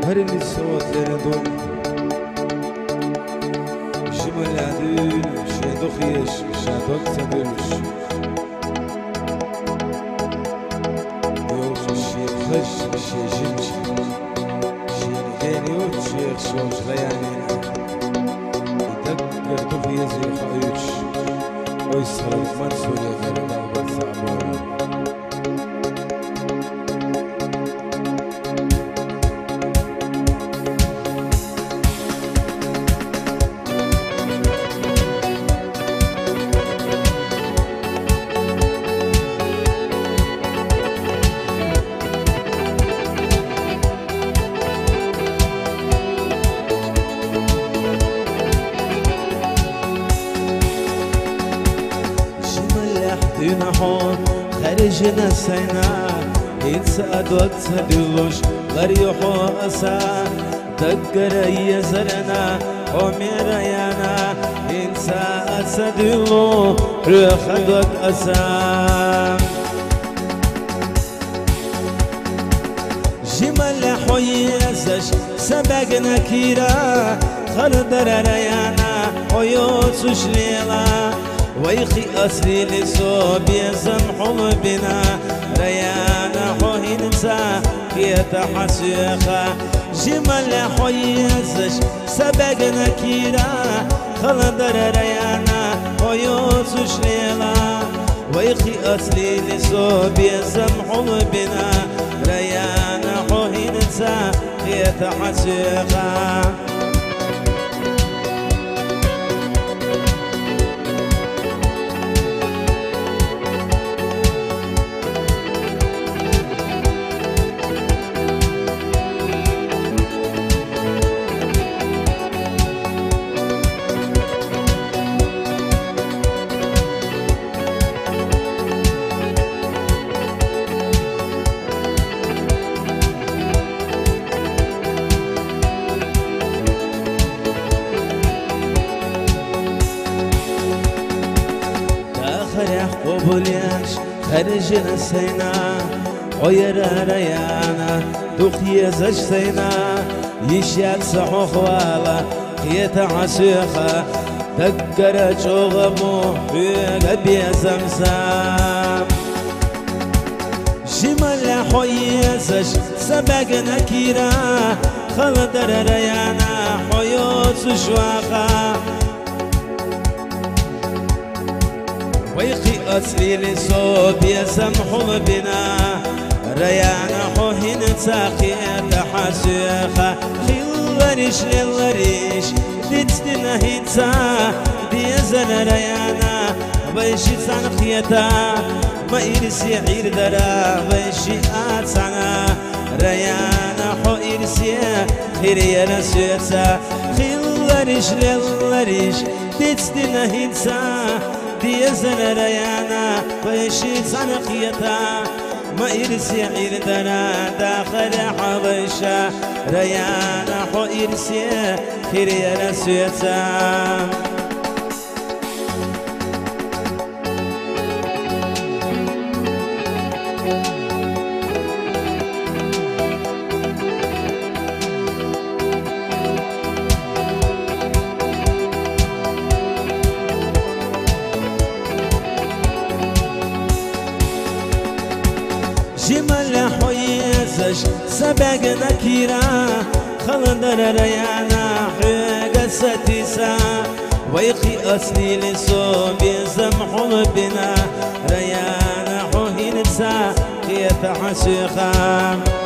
هرني الصوت لندم جمل عدول شادو خيش شادوك تدلش يوش الشيخ خش الشيخ جمشي الشيخ غاني والشيخ شوش غيانينا يدقر طفي يزي خايوش ويسهر المنصور يغير دغبر صعبورا نحون خارجنا سينا يتسعد وتسدلوش غريحو أسا دقر يزرنا وميريانا ينسى أسدلو رخدوك أسا جمال حويزش سبقنا كيرا خردر ريانا ويوتش ليلا ويخي أصلي لسوب يسمحوا بنا ريانا حوينسا يتحسيخا جمال حويزش سبقنا كيرا خلدر ريانا ويوسش ليلا ويخي أصلي لسوب يسمحوا بنا ريانا حوينسا يتحسيخا قبوليش خرجنا سينا غير ريانا دخي زجتينا يشيات سحوخ والا قيت عشيخة دقر شغبو في قبي زمزام جمال حويزش سبقنا كيرا خلدر ريانا حيوت شواخا ويخي أصلي لصوب يسمحوا بنا ريانا حوهن ساقية حسيخة خلوريش للوريش ديتنا هيتسا ديزن ريانا بيشي سانخيتا ما يرسي عير درا بيشي آتسانا ريانا حو يرسي خيري رسيتا خلوريش للوريش ديتنا هيتسا ديزن ريانا بيشي سانخيتا ما يرسي عيردنا داخل حبشة ريانا حو يرسي خيري رسيتا جمال حويزش سبقنا كيرا خلدر ريانا حيق ستيسا ويخي أصلي لصوب يسمحوا بنا ريانا حوينسا يتحسيخا